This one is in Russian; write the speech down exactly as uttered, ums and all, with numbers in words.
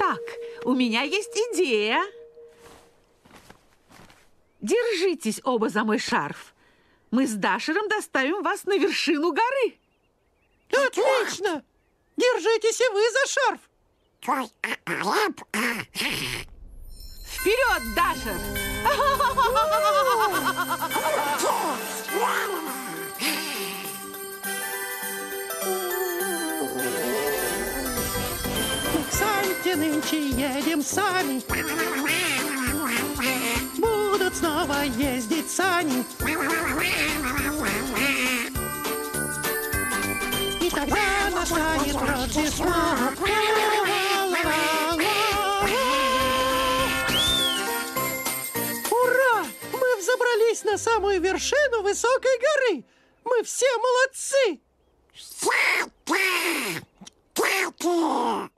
Так, у меня есть идея. Держитесь оба за мой шарф. Мы с Дашером доставим вас на вершину горы. Отлично! Держитесь и вы за шарф. Вперед, Дашер! Мы к Санте нынче едем сами. Будут снова ездить сани. И тогда настанет Рождество. Ура! Мы взобрались на самую вершину высокой горы. Мы все молодцы!